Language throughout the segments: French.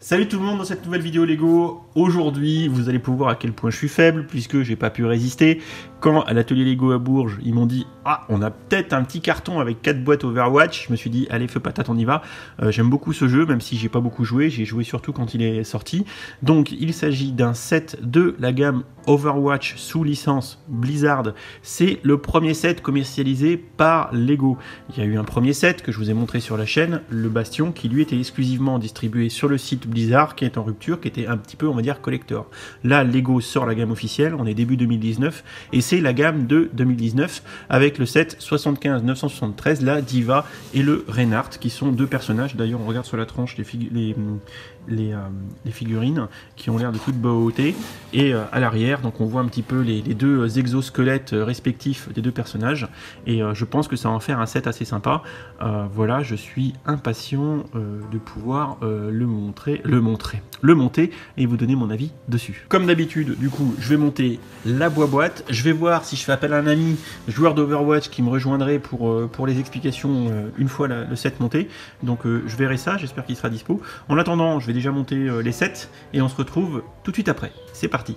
Salut tout le monde dans cette nouvelle vidéo Lego. Aujourd'hui, vous allez pouvoir à quel point je suis faible puisque j'ai pas pu résister. Quand à l'atelier Lego à Bourges, ils m'ont dit « Ah, on a peut-être un petit carton avec 4 boîtes Overwatch », je me suis dit « Allez, feu patate, on y va ». J'aime beaucoup ce jeu, même si j'ai pas beaucoup joué. J'ai joué surtout quand il est sorti. Donc, il s'agit d'un set de la gamme Overwatch sous licence Blizzard. C'est le premier set commercialisé par Lego. Il y a eu un premier set que je vous ai montré sur la chaîne, le Bastion, qui lui était exclusivement distribué sur le site Blizzard, qui est en rupture, qui était un petit peu, on va dire, collector. Là, Lego sort la gamme officielle, on est début 2019, et c'est la gamme de 2019, avec le set 75-973, la Diva et le Reinhardt, qui sont deux personnages. D'ailleurs, on regarde sur la tranche les figurines, qui ont l'air de toute beauté, et à l'arrière, donc on voit un petit peu les deux exosquelettes respectifs des deux personnages, et je pense que ça va en faire un set assez sympa. Voilà, je suis impatient de pouvoir le monter et vous donner mon avis dessus. Comme d'habitude, du coup, je vais monter la boîte. Je vais voir si je fais appel à un ami joueur d'Overwatch qui me rejoindrait pour les explications une fois le set monté. Donc je verrai ça, j'espère qu'il sera dispo. En attendant, je vais déjà monter les sets et on se retrouve tout de suite après. C'est parti.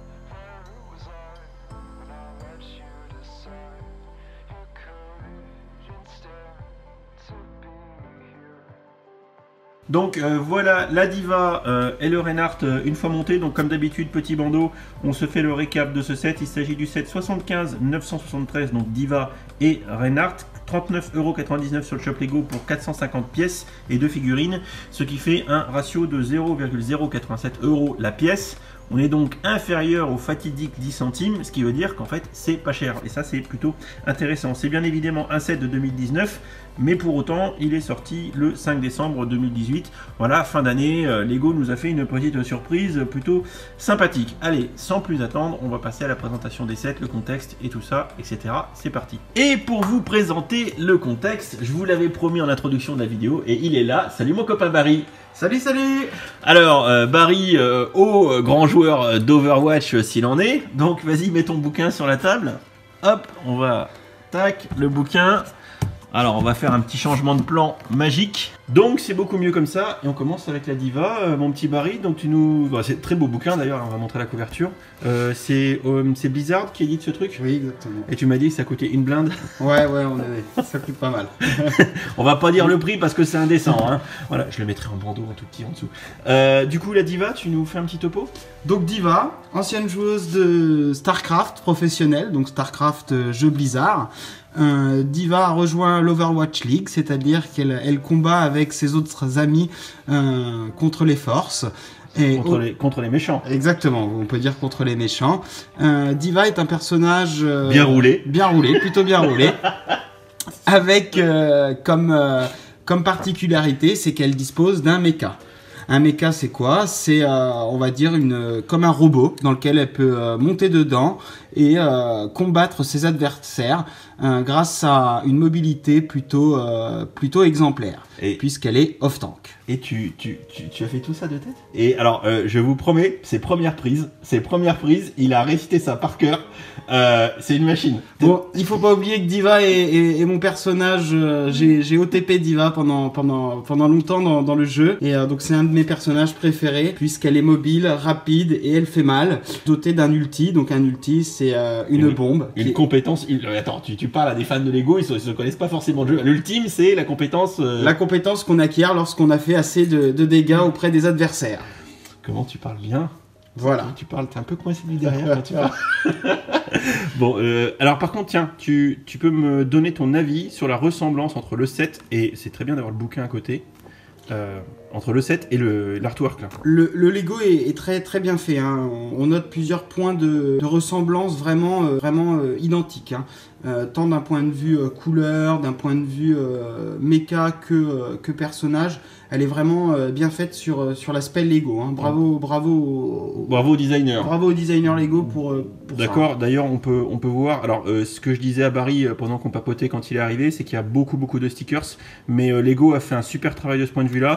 Donc voilà la Diva et le Reinhardt une fois monté. Donc comme d'habitude, petit bandeau, on se fait le récap de ce set. Il s'agit du set 75-973, donc Diva et Reinhardt. 39,99 € sur le shop Lego pour 450 pièces et 2 figurines, ce qui fait un ratio de 0,087 € la pièce. On est donc inférieur au fatidique 10 centimes, ce qui veut dire qu'en fait c'est pas cher, et ça c'est plutôt intéressant. C'est bien évidemment un set de 2019, mais pour autant il est sorti le 5 décembre 2018. Voilà, fin d'année, Lego nous a fait une petite surprise plutôt sympathique. Allez, sans plus attendre, on va passer à la présentation des sets, le contexte et tout ça, etc. C'est parti. Et pour vous présenter le contexte, je vous l'avais promis en introduction de la vidéo, et il est là. Salut mon copain Barry. Salut, salut. Alors, Barry, grand joueur d'Overwatch s'il en est. Donc, vas-y, mets ton bouquin sur la table. Hop, on va... Tac, le bouquin. Alors, on va faire un petit changement de plan magique. Donc, c'est beaucoup mieux comme ça. Et on commence avec la Diva, mon petit Barry. Donc, tu nous... Bon, c'est un très beau bouquin, d'ailleurs. On va montrer la couverture. C'est Blizzard qui édite ce truc? Oui, exactement. Et tu m'as dit que ça coûtait une blinde? Ouais, ça coûte pas mal. On va pas dire le prix parce que c'est indécent. Hein. Voilà, je le mettrai en bandeau un tout petit en dessous. Du coup, la Diva, tu nous fais un petit topo? Donc Diva, ancienne joueuse de StarCraft professionnelle, donc StarCraft jeu Blizzard. Diva a rejoint l'Overwatch League, c'est-à-dire qu'elle combat avec ses autres amis contre les forces. Et contre les méchants. Exactement, on peut dire contre les méchants. Diva est un personnage bien roulé, plutôt bien roulé, avec comme particularité, c'est qu'elle dispose d'un mecha. Un mecha, c'est quoi? C'est, on va dire, comme un robot dans lequel elle peut monter dedans et combattre ses adversaires grâce à une mobilité plutôt exemplaire, puisqu'elle est off-tank. Et tu as fait tout ça de tête? Et alors, je vous promets, ses premières prises, il a récité ça par cœur. C'est une machine. Bon, il faut pas oublier que Diva est mon personnage. J'ai OTP Diva pendant longtemps dans le jeu, et donc c'est un de mes personnages préférés puisqu'elle est mobile, rapide et elle fait mal. Dotée d'un ulti, donc un ulti c'est une bombe. Une compétence. Attends, tu parles à des fans de Lego, ils se connaissent pas forcément le jeu. L'ultime, c'est la compétence. La compétence qu'on acquiert lorsqu'on a fait assez de dégâts auprès des adversaires. Comment tu parles bien? Voilà. Tu parles, t'es un peu coincé du derrière quand tu parles. Bon, alors par contre, tiens, tu peux me donner ton avis sur la ressemblance entre le set, et c'est très bien d'avoir le bouquin à côté, entre le set et l'artwork là. Le Lego est très très bien fait, hein. On note plusieurs points de ressemblance vraiment identiques, hein. Tant d'un point de vue couleur, d'un point de vue méca que personnage. Elle est vraiment bien faite sur l'aspect Lego, hein. Bravo au designer. Bravo au designer Lego pour D'accord, d'ailleurs on peut voir, alors ce que je disais à Barry pendant qu'on papotait quand il est arrivé, c'est qu'il y a beaucoup de stickers, mais Lego a fait un super travail de ce point de vue là. On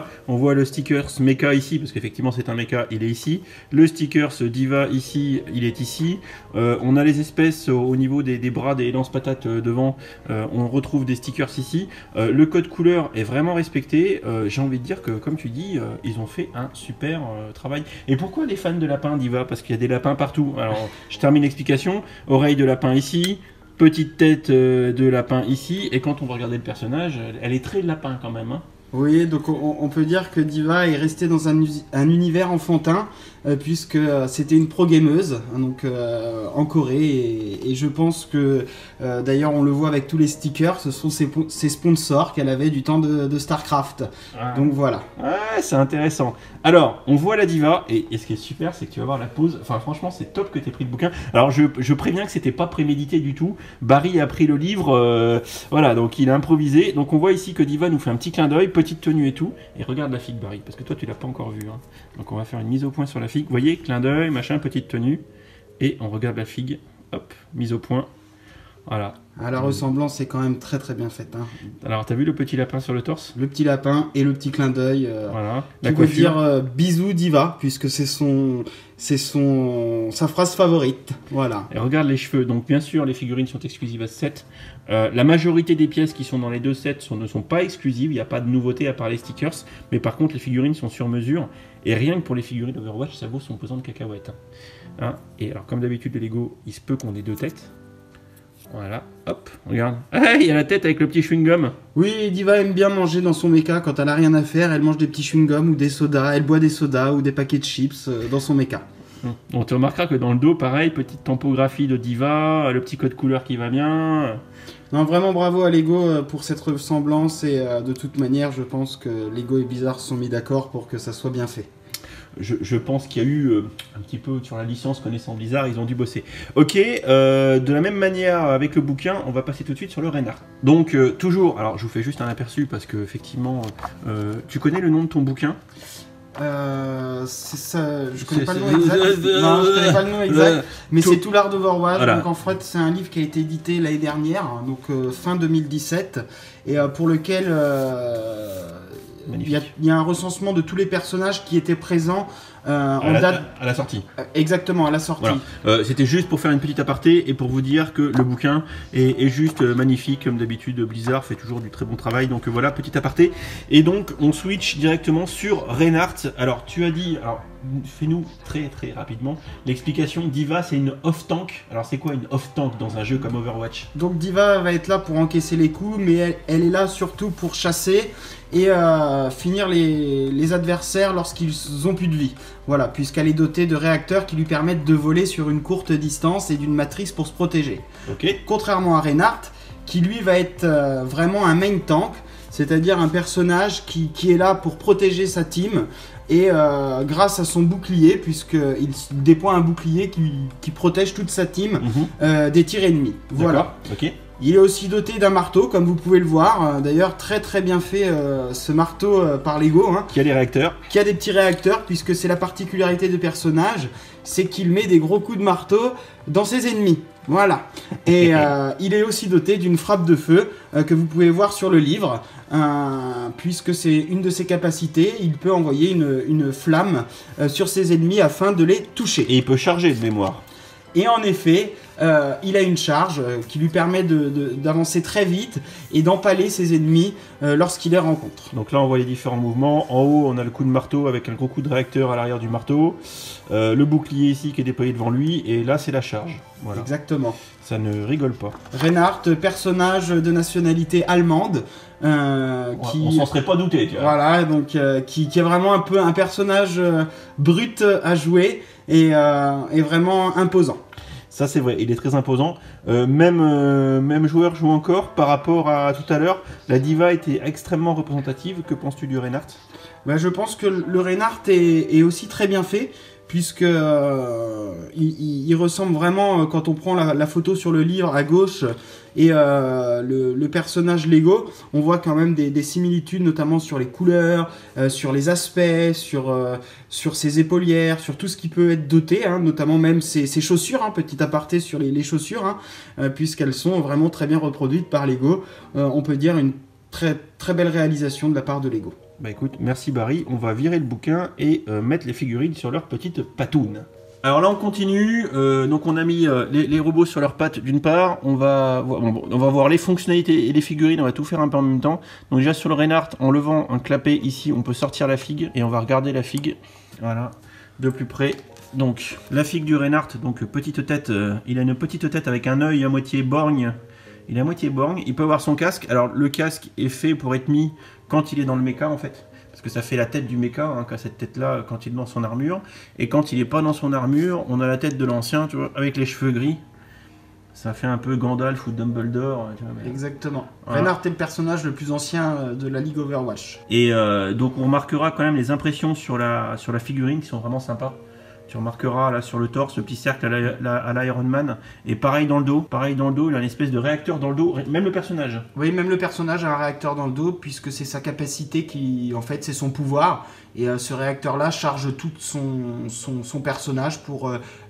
voit le sticker mecha ici, parce qu'effectivement c'est un mecha, il est ici. Le sticker diva ici, il est ici. On a les espèces au niveau des bras des lance-patates devant. On retrouve des stickers ici. Le code couleur est vraiment respecté. J'ai envie de dire que, comme tu dis, ils ont fait un super travail. Et pourquoi les fans de lapins diva? Parce qu'il y a des lapins partout. Alors, je termine l'explication. Oreille de lapin ici. Petite tête de lapin ici. Et quand on va regarder le personnage, elle est très lapin quand même. Hein. Oui, donc on peut dire que Diva est restée dans un univers enfantin, puisque c'était une pro-gameuse, donc en Corée, et je pense que, d'ailleurs on le voit avec tous les stickers, ce sont ses sponsors qu'elle avait du temps de StarCraft. Ah. Donc voilà. Ouais, c'est intéressant. Alors, on voit la Diva, et ce qui est super, c'est que tu vas voir la pose, enfin franchement c'est top que tu aies pris le bouquin. Alors je préviens que c'était pas prémédité du tout, Barry a pris le livre, voilà, donc il a improvisé, donc on voit ici que Diva nous fait un petit clin d'œil, petite tenue et tout, et regarde la figue Barry, parce que toi tu l'as pas encore vu, hein. Donc on va faire une mise au point sur la figue, vous voyez, clin d'œil, machin, petite tenue, et on regarde la figue, hop, mise au point, voilà. Ah, la ressemblance est quand même très très bien faite. Hein. Alors t'as vu le petit lapin sur le torse? Le petit lapin et le petit clin d'œil. Voilà. Tu peux dire bisous Diva, puisque c'est sa phrase favorite. Voilà. Et regarde les cheveux. Donc bien sûr les figurines sont exclusives à ce set. La majorité des pièces qui sont dans les deux sets ne sont pas exclusives. Il n'y a pas de nouveauté à part les stickers. Mais par contre les figurines sont sur mesure. Et rien que pour les figurines Overwatch, ça vaut son pesant de cacahuètes. Hein. Et alors comme d'habitude les Lego, il se peut qu'on ait deux têtes. Voilà, hop, regarde. Ah, il y a la tête avec le petit chewing-gum. Oui, Diva aime bien manger dans son mecha quand elle a rien à faire. Elle mange des petits chewing-gums ou des sodas. Elle boit des sodas ou des paquets de chips dans son mecha. On te remarquera que dans le dos, pareil, petite tempographie de Diva, le petit code couleur qui va bien. Non, vraiment bravo à Lego pour cette ressemblance. Et de toute manière, je pense que Lego et Blizzard se sont mis d'accord pour que ça soit bien fait. Je pense qu'il y a eu un petit peu sur la licence connaissant Blizzard, ils ont dû bosser. Ok, de la même manière avec le bouquin, on va passer tout de suite sur le Reinhardt. Donc toujours, alors je vous fais juste un aperçu parce que effectivement, tu connais le nom de ton bouquin? C'est ça, je connais pas le nom exact. Non, je connais pas le nom exact, mais c'est tout l'art d'Overwatch. Voilà. Donc en fait, c'est un livre qui a été édité l'année dernière, donc fin 2017, et pour lequel il y a un recensement de tous les personnages qui étaient présents à la sortie. Exactement, à la sortie. Voilà. C'était juste pour faire une petite aparté et pour vous dire que le bouquin est juste magnifique. Comme d'habitude, Blizzard fait toujours du très bon travail. Donc voilà, petit aparté. Et donc, on switch directement sur Reinhardt. Alors, tu as dit... Alors, fais-nous très très rapidement l'explication. Diva, c'est une off-tank. Alors, c'est quoi une off-tank dans un jeu comme Overwatch? Donc, Diva va être là pour encaisser les coups, mais elle est là surtout pour chasser et finir les adversaires lorsqu'ils ont plus de vie. Voilà, puisqu'elle est dotée de réacteurs qui lui permettent de voler sur une courte distance et d'une matrice pour se protéger. Okay. Contrairement à Reinhardt, qui lui va être vraiment un main tank, c'est-à-dire un personnage qui est là pour protéger sa team et grâce à son bouclier, puisqu'il déploie un bouclier qui protège toute sa team des tirs ennemis. Voilà. Okay. Il est aussi doté d'un marteau, comme vous pouvez le voir. D'ailleurs, très très bien fait ce marteau par Lego. Hein, qui a des réacteurs. Qui a des petits réacteurs, puisque c'est la particularité du personnage, c'est qu'il met des gros coups de marteau dans ses ennemis. Voilà. Et il est aussi doté d'une frappe de feu que vous pouvez voir sur le livre, puisque c'est une de ses capacités. Il peut envoyer une flamme sur ses ennemis afin de les toucher. Et il peut charger de mémoire. Et en effet, il a une charge qui lui permet d'avancer très vite et d'empaler ses ennemis lorsqu'il les rencontre. Donc là, on voit les différents mouvements. En haut, on a le coup de marteau avec un gros coup de réacteur à l'arrière du marteau. Le bouclier ici qui est déployé devant lui. Et là, c'est la charge. Voilà. Exactement. Ça ne rigole pas. Reinhardt, personnage de nationalité allemande. On s'en serait pas douté. Tu vois. Voilà, donc qui est vraiment un peu un personnage brut à jouer et vraiment imposant. Ça c'est vrai, il est très imposant. Même joueur joue encore par rapport à tout à l'heure. La Diva était extrêmement représentative. Que penses-tu du Reinhardt? Je pense que le Reinhardt est aussi très bien fait, puisque il ressemble vraiment, quand on prend la photo sur le livre à gauche et le personnage Lego, on voit quand même des similitudes, notamment sur les couleurs, sur les aspects, sur ses épaulières, sur tout ce qui peut être doté, hein, notamment même ses chaussures, hein, petit aparté sur les chaussures, hein, puisqu'elles sont vraiment très bien reproduites par Lego. On peut dire une très, très belle réalisation de la part de Lego. Bah écoute, merci Barry, on va virer le bouquin et mettre les figurines sur leurs petites patounes. Alors là on continue, donc on a mis les robots sur leurs pattes d'une part, on va voir les fonctionnalités et les figurines, on va tout faire un peu en même temps. Donc déjà sur le Reinhardt, en levant un clapet ici, on peut sortir la figue et on va regarder la figue, voilà, de plus près. Donc la figue du Reinhardt, donc petite tête, il a une petite tête avec un œil à moitié borgne. Il est à moitié borgne, il peut avoir son casque, alors le casque est fait pour être mis quand il est dans le mecha en fait. Parce que ça fait la tête du mecha, hein, qu'a cette tête-là quand il est dans son armure. Et quand il n'est pas dans son armure, on a la tête de l'ancien, tu vois, avec les cheveux gris. Ça fait un peu Gandalf ou Dumbledore. Tu vois, mais... Exactement. Voilà. Reinhardt est le personnage le plus ancien de la Ligue Overwatch. Et donc on remarquera quand même les impressions sur la figurine qui sont vraiment sympas. Tu remarqueras là sur le torse, le petit cercle à l'Iron Man. Et pareil dans le dos. Pareil dans le dos, il a une espèce de réacteur dans le dos. Même le personnage. Oui, même le personnage a un réacteur dans le dos, puisque c'est sa capacité qui, en fait, c'est son pouvoir. Et ce réacteur-là charge tout son personnage pour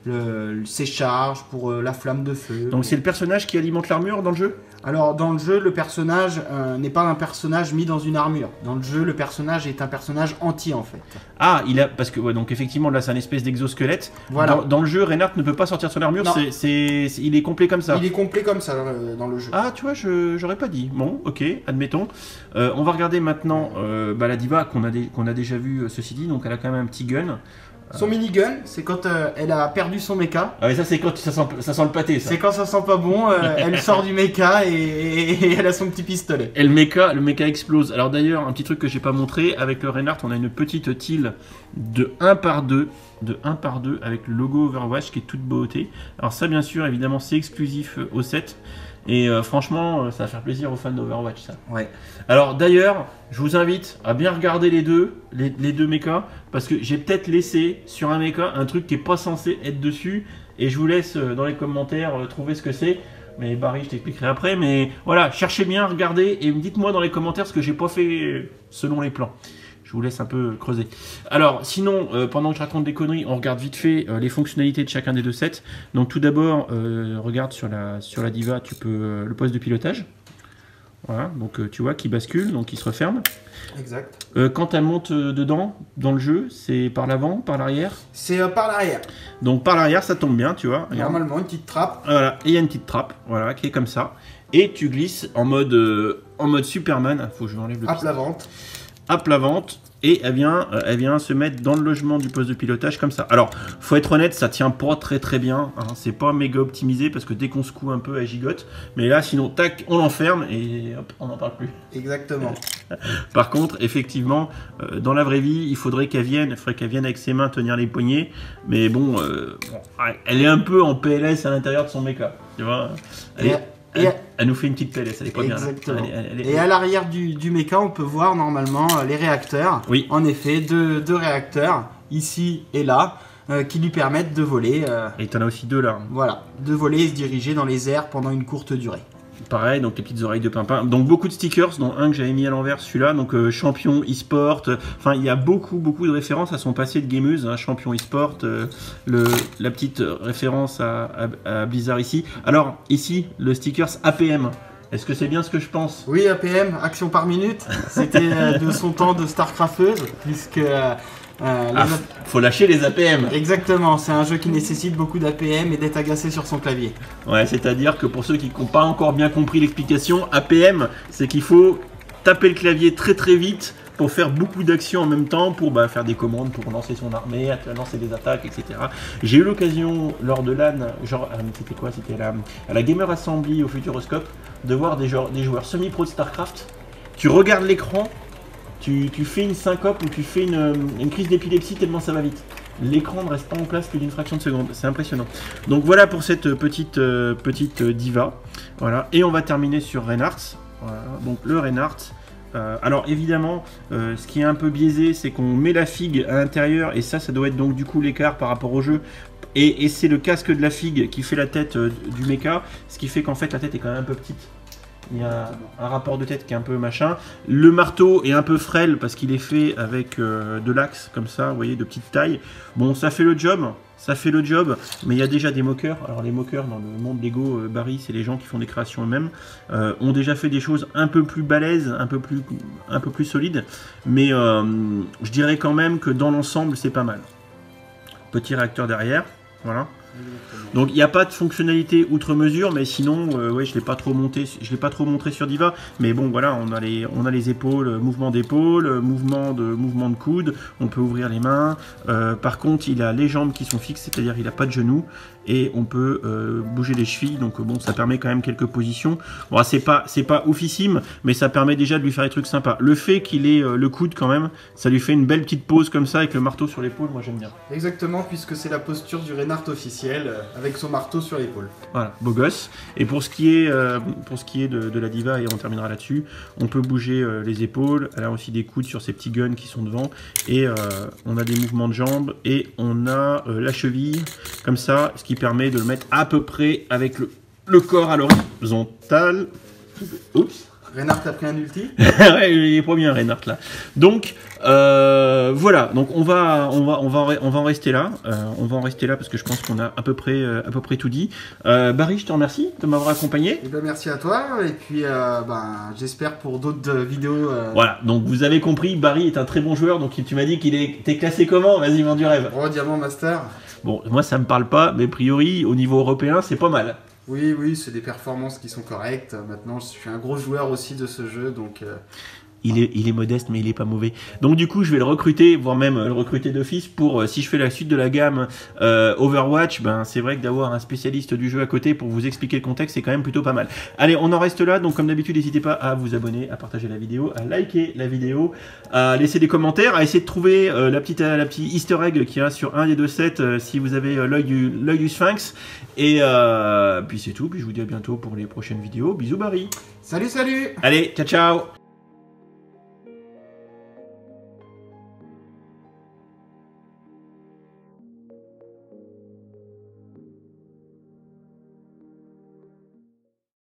ses charges, pour la flamme de feu. Donc c'est le personnage qui alimente l'armure dans le jeu? Alors dans le jeu, le personnage n'est pas un personnage mis dans une armure. Dans le jeu, le personnage est un personnage entier en fait. Ah, parce que ouais, donc effectivement là c'est un espèce d'exosquelette. Voilà. Dans le jeu, Reinhardt ne peut pas sortir son armure, il est complet comme ça. Il est complet comme ça dans le jeu. Ah, tu vois, j'aurais pas dit. Bon, ok, admettons. On va regarder maintenant la diva qu'on a déjà vu, ceci dit, donc elle a quand même un petit gun. Son minigun, c'est quand elle a perdu son mecha. Ah, mais ça c'est quand ça sent le pâté, ça. C'est quand ça sent pas bon, elle sort du mecha et elle a son petit pistolet. Et le mecha explose. Alors d'ailleurs, un petit truc que j'ai pas montré, avec le Reinhardt, on a une petite tile de 1 par 2, avec le logo Overwatch qui est toute beauté. Alors ça, bien sûr, évidemment, c'est exclusif au set. Et franchement, ça va faire plaisir aux fans d'Overwatch, ça. Ouais. Alors d'ailleurs, je vous invite à bien regarder les deux mechas, parce que j'ai peut-être laissé sur un mecha un truc qui est pas censé être dessus, et je vous laisse dans les commentaires trouver ce que c'est. Mais Barry, je t'expliquerai après. Mais voilà, cherchez bien, regardez, et dites-moi dans les commentaires ce que j'ai pas fait selon les plans. Je vous laisse un peu creuser. Alors, sinon, pendant que je raconte des conneries, on regarde vite fait les fonctionnalités de chacun des deux sets. Donc, tout d'abord, regarde sur la diva, tu peux le poste de pilotage. Voilà, donc tu vois, qui bascule, donc il se referme. Exact. Quand elle monte dedans, dans le jeu, c'est par l'avant, par l'arrière? C'est par l'arrière. Donc, par l'arrière, ça tombe bien, tu vois. Regarde. Normalement, une petite trappe. Voilà, et il y a une petite trappe, voilà, qui est comme ça. Et tu glisses en mode Superman. Faut que je m'enlève le À plat ventre. À plat ventre, et elle vient se mettre dans le logement du poste de pilotage comme ça. Alors, faut être honnête, ça tient pas très bien, hein, c'est pas méga optimisé parce que dès qu'on secoue un peu, elle gigote. Mais là, sinon, tac, on l'enferme et hop, on n'en parle plus. Exactement. Par contre, effectivement, dans la vraie vie, il faudrait qu'elle vienne avec ses mains tenir les poignets. Mais bon, elle est un peu en PLS à l'intérieur de son mecha, tu vois. Elle nous fait une petite PLS, elle est pas Exactement. bien là. Et à l'arrière du mecha, on peut voir normalement les réacteurs. Oui. En effet, deux réacteurs, ici et là, qui lui permettent de voler. Et t'en as aussi deux là. Voilà, de voler et se diriger dans les airs pendant une courte durée. Pareil, donc les petites oreilles de pimpin. Donc beaucoup de stickers, dont un que j'avais mis à l'envers, celui-là. Donc champion e-sport. Enfin, il y a beaucoup de références à son passé de gameuse. Hein, champion e-sport. La petite référence à Blizzard ici. Alors, ici, le stickers APM. Est-ce que c'est bien ce que je pense? Oui, APM, action par minute. C'était de son temps de Starcrafteuse, puisque... faut lâcher les APM. Exactement, c'est un jeu qui nécessite beaucoup d'APM et d'être agacé sur son clavier. Ouais, c'est-à-dire que pour ceux qui n'ont pas encore bien compris l'explication, APM, c'est qu'il faut taper le clavier très vite pour faire beaucoup d'actions en même temps, pour faire des commandes, pour lancer son armée, lancer des attaques, etc. J'ai eu l'occasion lors de LAN, c'était quoi? C'était à la Gamer Assembly au Futuroscope, de voir des joueurs semi-pro de StarCraft. Tu regardes l'écran, tu fais une syncope ou tu fais une crise d'épilepsie tellement ça va vite. L'écran ne reste pas en place plus d'une fraction de seconde, c'est impressionnant. Donc voilà pour cette petite diva. Voilà. Et on va terminer sur Reinhardt. Voilà. Donc le Reinhardt. Alors évidemment, ce qui est un peu biaisé, c'est qu'on met la figue à l'intérieur, et ça doit être donc du coup l'écart par rapport au jeu. Et c'est le casque de la figue qui fait la tête du mecha, ce qui fait qu'en fait la tête est quand même un peu petite. Il y a un rapport de tête qui est un peu machin. Le marteau est un peu frêle parce qu'il est fait avec de l'axe comme ça, vous voyez, de petite taille. Bon, ça fait le job. Ça fait le job, mais il y a déjà des moqueurs. Alors les moqueurs dans le monde Lego, Barry, c'est les gens qui font des créations eux-mêmes, ont déjà fait des choses un peu plus balèzes, un peu plus solides, mais je dirais quand même que dans l'ensemble, c'est pas mal. Petit réacteur derrière, voilà. Donc il n'y a pas de fonctionnalité outre mesure, mais sinon, ouais, je l'ai pas trop monté sur Diva. Mais bon, voilà, on a les épaules, mouvement d'épaule, mouvement de coude. On peut ouvrir les mains. Par contre, il a les jambes qui sont fixes, c'est-à-dire il n'a pas de genoux. Et on peut bouger les chevilles, donc bon, ça permet quand même quelques positions. Bon, c'est pas oufissime, mais ça permet déjà de lui faire des trucs sympas. Le fait qu'il ait le coude quand même, ça lui fait une belle petite pose comme ça avec le marteau sur l'épaule, moi j'aime bien. Exactement, puisque c'est la posture du Reinhardt officiel, avec son marteau sur l'épaule. Voilà, beau gosse. Et pour ce qui est de la Diva, et on terminera là-dessus, on peut bouger les épaules. Elle a aussi des coudes sur ces petits guns qui sont devant. Et on a des mouvements de jambes et on a la cheville comme ça, ce qui permet de le mettre à peu près avec le corps à l'horizontale. Oups. Reinhardt a pris un ulti. Ouais, il est pas bien Reinhardt là. Donc voilà, donc on va en rester là. On va en rester là parce que je pense qu'on a à peu près tout dit. Barry, je te remercie de m'avoir accompagné. Et ben merci à toi et puis j'espère pour d'autres vidéos. Voilà, donc vous avez compris, Barry est un très bon joueur. Donc tu m'as dit qu'il était classé comment? Vas-y, vends du rêve. Oh, Diamant Master. Bon, moi ça me parle pas, mais a priori au niveau européen c'est pas mal. Oui, oui, c'est des performances qui sont correctes. Maintenant, je suis un gros joueur aussi de ce jeu, donc... Il est modeste, mais il est pas mauvais. Donc du coup, je vais le recruter, voire même le recruter d'office pour, si je fais la suite de la gamme Overwatch, ben c'est vrai que d'avoir un spécialiste du jeu à côté pour vous expliquer le contexte, c'est quand même plutôt pas mal. Allez, on en reste là. Donc comme d'habitude, n'hésitez pas à vous abonner, à partager la vidéo, à liker la vidéo, à laisser des commentaires, à essayer de trouver la petite easter egg qu'il y a sur un des deux sets si vous avez l'œil du Sphinx. Et puis c'est tout. Puis je vous dis à bientôt pour les prochaines vidéos. Bisous Barry. Salut, salut. Allez, ciao ciao.